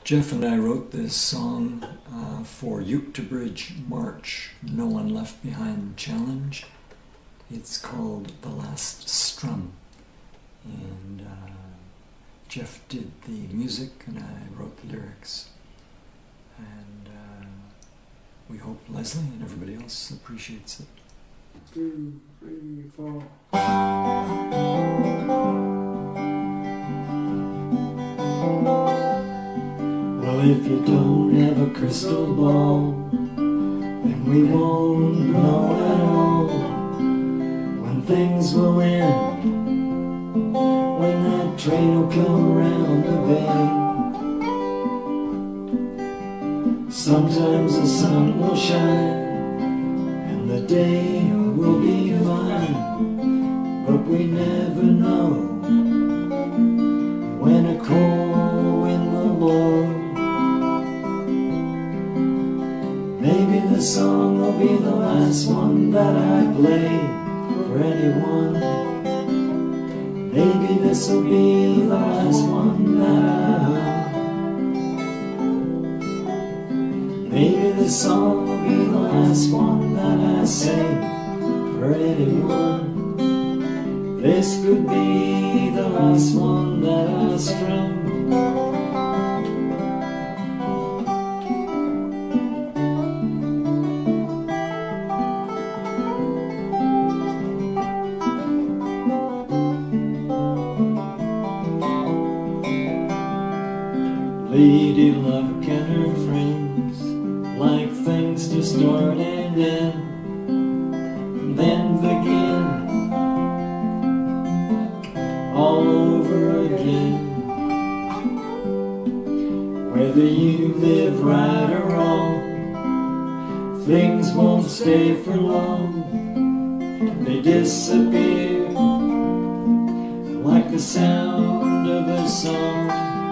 Jeff and I wrote this song for Uchtebridge March No One Left Behind Challenge. It's called The Last Strum. And Jeff did the music and I wrote the lyrics. And we hope Leslie and everybody else appreciates it. 2, 3, 4. Well, if you don't have a crystal ball, then we won't know at all when things will end, when that train will come around the bend. Sometimes the sun will shine and the day will be fine, but we never know when a cold wind will blow. Maybe this song will be the last one that I play for anyone. Maybe this will be the last one that maybe this song will be the last one that I sing for anyone. This could be the last one that I strum. Lady Luck and her friends like things to start and end, and then begin all over again. Whether you live right or wrong, things won't stay for long. They disappear like the sound of a song.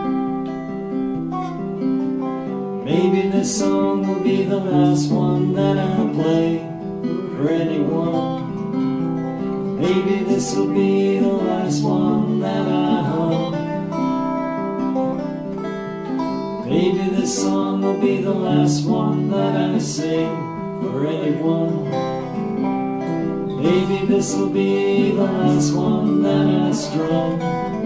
Maybe this song will be the last one that I play for anyone. Maybe this will be the last one that I hum. Maybe this song will be the last one that I sing for anyone. Maybe this will be the last one that I strum.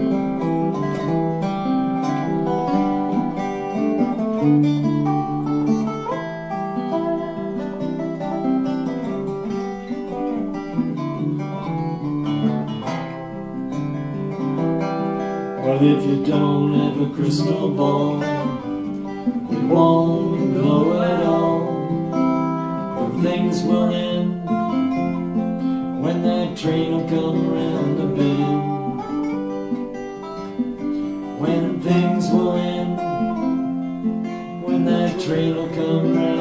Well, if you don't have a crystal ball, we won't know at all when things will end, when that train will come around the bend. When things will end, when that train will come around